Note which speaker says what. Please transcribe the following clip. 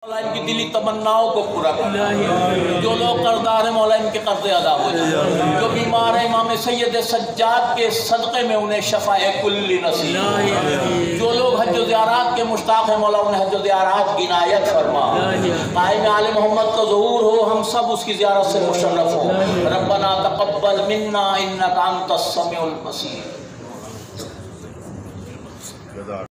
Speaker 1: मौला इनकी दिली तमन्नाओं को पूरा कर। जो लोग कर्जदार हैं मौला इनके कर्जे अदा हो जाए। जो बीमार है इमाम सैयद सज्जाद के सदक़े में उन्हें शफ़ाए कुल्ली नसीब। जो लोग हज ज़ियारत के मुश्ताक़ हैं मौला उन्हें हज ज़ियारत की इनायत फरमा। कायम आले मोहम्मद का ज़हूर हो, हम सब उसकी ज़ियारत से मुशर्रफ हो। रब्बना तक़ब्बल मिन्ना इन्नका अंतस समीउल बसीर।